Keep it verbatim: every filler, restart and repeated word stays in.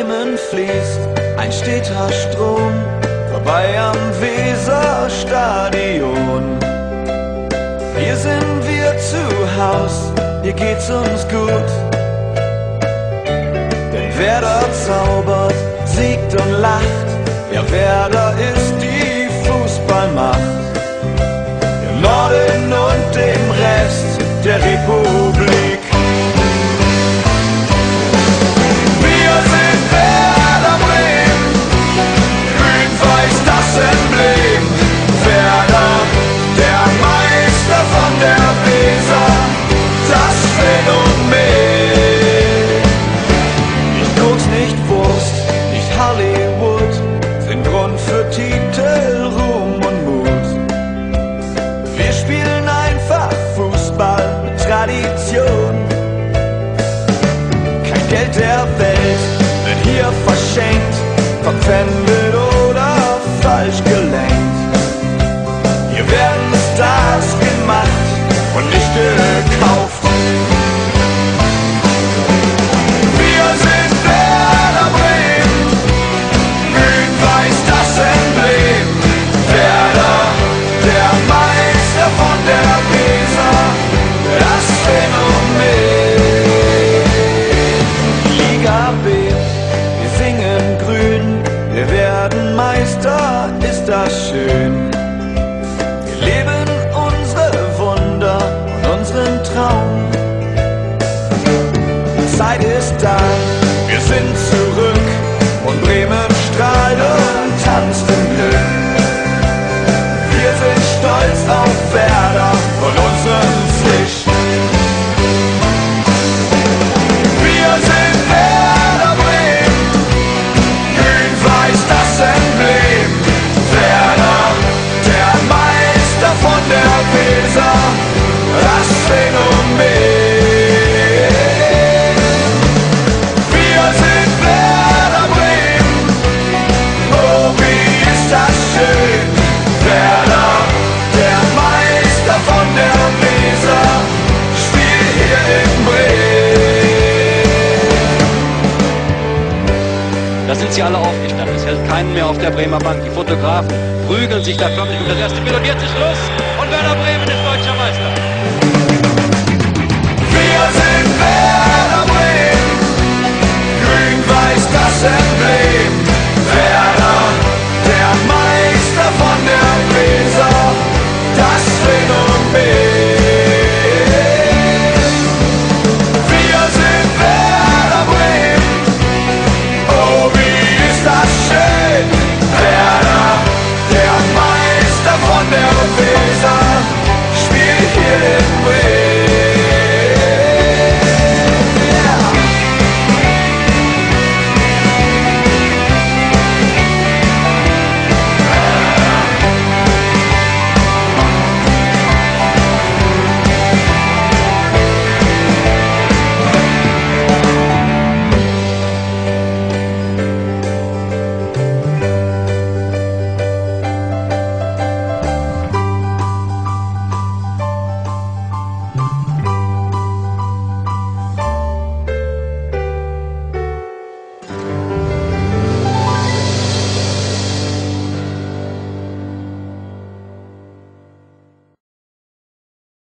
Bremen fließt ein steter Strom vorbei am Weserstadion. Hier sind wir zu Haus, hier geht's uns gut. Denn Werder zaubert, siegt und lacht. Ja, Werder ist die Fußballmacht. Im Norden und dem Rest der Republik. Wir sind Werder Bremen, grün-weiß das Emblem. Werder, der Meister von der Weser, das Phänomen. Nicht Koks, nicht Wurst, nicht Hollywood sind Grund für Titel, Ruhm und Mut. Wir spielen einfach Fußball mit Tradition. Kein Geld der Welt wird hier verschenkt, verpfändet oder falsch gelenkt. Hier werden Stars gemacht und nicht gekauft. Wir sind Werder Bremen, grün-weiß das Emblem. Werder, der Meister von der Weser, das Phänomen. Liga B, wir singen grün, wir werden Meister, ist das schön. Wir leben unsere Wunder und unseren Traum. Die Zeit ist da, wir sind zurück und Bremen strahlt und tanzt im Glück. Wir sind stolz auf Werder und unseren Fisch. Wir sind Werder Bremen, grün-weiß das Emblem. Werder, der Meister von der Weser, das Phänomen. Wir sind Werder Bremen, oh wie ist das schön. Werder, der Meister von der Weser, spielt hier in Bremen. Da sind sie alle aufgestanden. Es hält keinen mehr auf der Bremer Bank. Die Fotografen prügeln sich da förmlich um das erste Bild. Und jetzt ist Schluss. Und Werder Bremen